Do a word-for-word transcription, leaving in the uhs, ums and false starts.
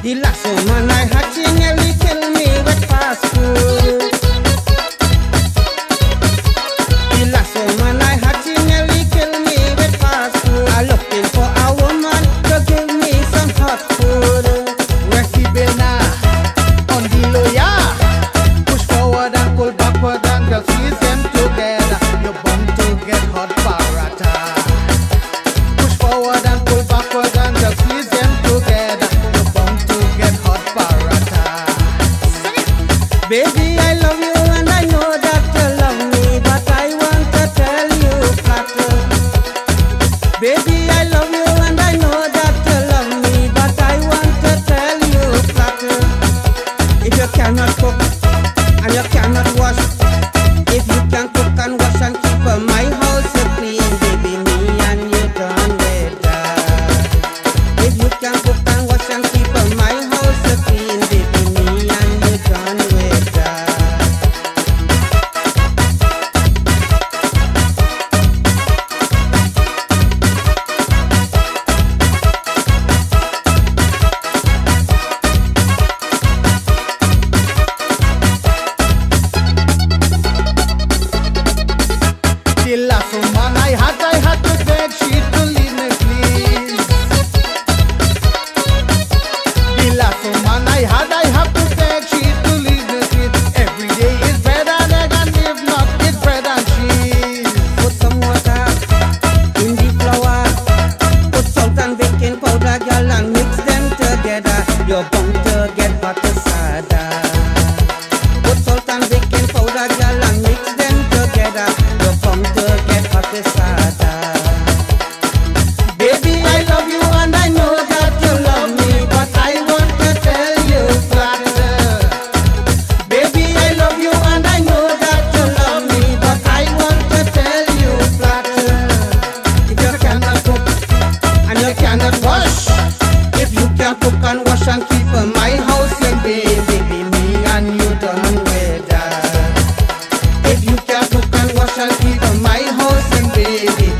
The last woman I had, she nearly killed me with fast food. The last woman I had, she nearly killed me with fast food. I'm looking for a woman to give me some hot food. Recibena on the loya. Push forward and pull backward and just squeeze them together. You're bound to get hot parata. Push forward and pull backward and just squeeze them together. You're bound to get hot parata. Baby, I love you and I know that you love me, but I want to tell you flat. Baby, I love you and I know that you love me, but I want to tell you flat. If you cannot cook and you cannot wash, if you can cook and wash and keep my house clean, baby, me and you done with that. If you can cook and wash and keep my house clean, baby, me and you done with that. The last woman I had, I had to beg she to leave me, please. The last woman I had, I have to beg she to leave me, please. Every day is bread and egg, and if not, it's bread and cheese. Put some water in the flour, put salt and baking powder, girl, and mix them together. You're bound to get hot asada. Put salt and baking powder, girl, and mix them together. You're bound to get hot asada. Baby, I love you and I know that you love me, but I want to tell you flat. Baby, I love you and I know that you love me, but I want to tell you flat. If you cannot cook and you cannot wash, if you can cook and wash and keep my house clean, baby, me and you done with that. If you can cook and wash and keep my house clean, baby,